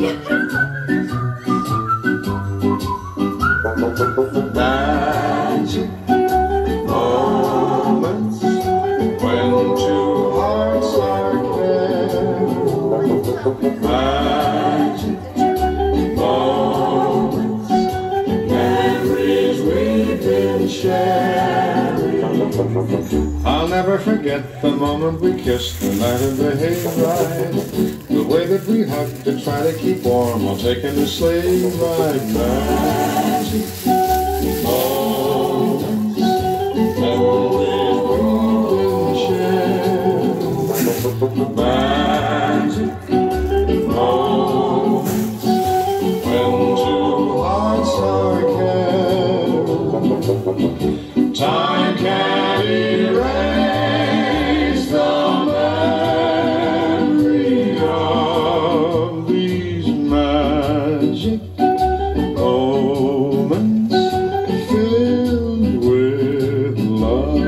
Magic moments when two hearts are paired. Magic moments, memories we've been sharing. I'll never forget the moment we kissed the night of the hayride. The way that we hugged to try to keep warm while taking a sleigh ride. Magic moments, memories we've shared. Magic moments when two hearts are cared. Time can't erase the memory of these magic moments filled with love.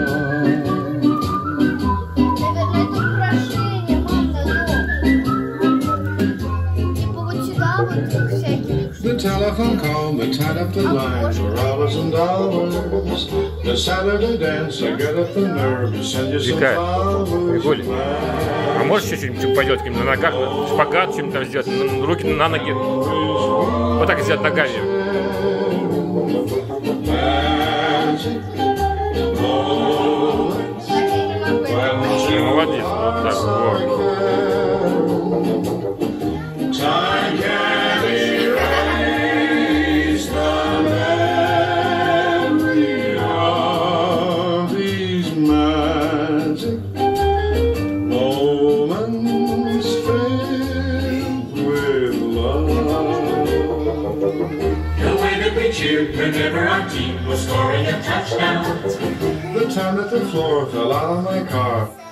The telephone call, the tied up the line for hours and hours. The Saturday dance, I got up the nerve to send you some flowers. А можешь чуть-чуть пойдет к ним на ногах, шпагат чем-то сделать, руки на ноги. Вот так сделать ногами. Молодец, вот так, вот. Moments filled with love. The way that we cheered whenever our team was scoring a touchdown. The time that the floor fell out of my car.